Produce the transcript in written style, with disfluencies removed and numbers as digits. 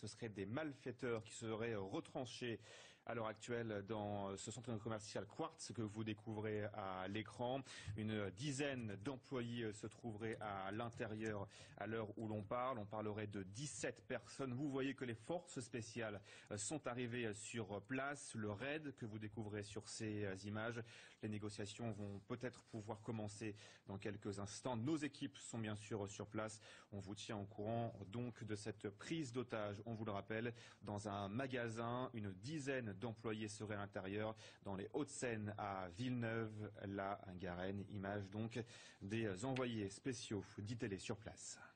ce seraient des malfaiteurs qui seraient retranchés à l'heure actuelle dans ce centre commercial Quartz que vous découvrez à l'écran. Une dizaine d'employés se trouveraient à l'intérieur à l'heure où l'on parle. On parlerait de 17 personnes. Vous voyez que les forces spéciales sont arrivées sur place. Le raid que vous découvrez sur ces images. Les négociations vont peut-être pouvoir commencer dans quelques instants. Nos équipes sont bien sûr sur place. On vous tient au courant donc de cette prise d'otage. On vous le rappelle, dans un magasin, une dizaine d'employés seraient à l'intérieur dans les Hauts-de-Seine à Villeneuve, la Garenne. Image donc des envoyés spéciaux d'ITélé sur place.